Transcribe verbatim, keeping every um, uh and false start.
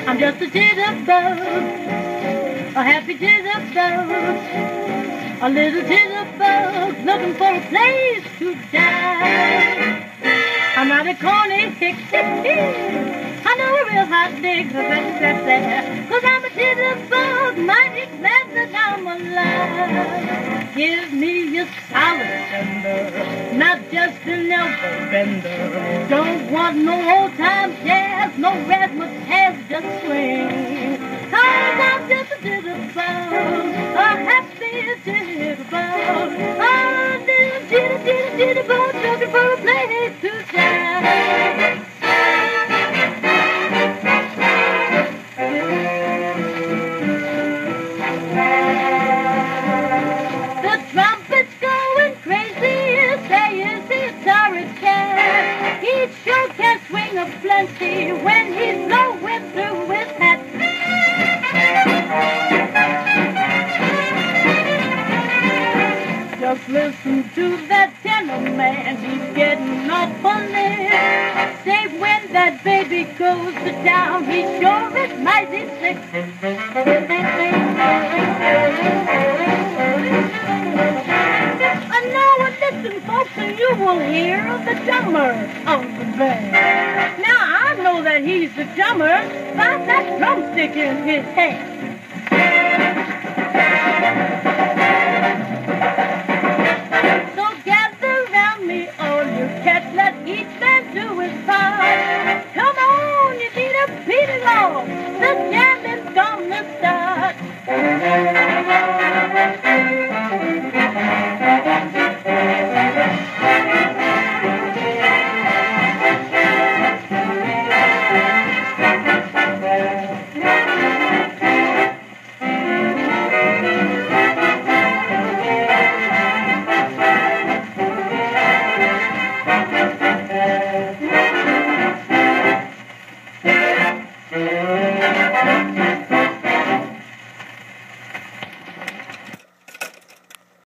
I'm just a jitterbug, a happy jitterbug, a little jitterbug looking for a place to die. I'm not a corny hick, hick, hick. I know a real hot dick, cause I'm a jitterbug, mighty glad that I'm alive. Give me a solid tender, not just an elbow bender. Don't want no old time jazz, no razzmatazz, just swing. Cause I'm just a jitterbug, a happy jitterbug, a little jitter, jitter, jitterbug, looking for a place to die. The trumpet's going crazy, say is he sorry cat. He sure can swing a plenty when he's blowing through his hat. Just listen to that gentleman, he's getting up on it. Say when that baby goes to town, he sure is mighty sick. And now listen, folks, and you will hear the drummer of the band. Now I know that he's the drummer by that drumstick in his hand. So gather round me, all you cats, let each man do his part. Come on, you need a beat along, the jamming's gonna start. Thank you.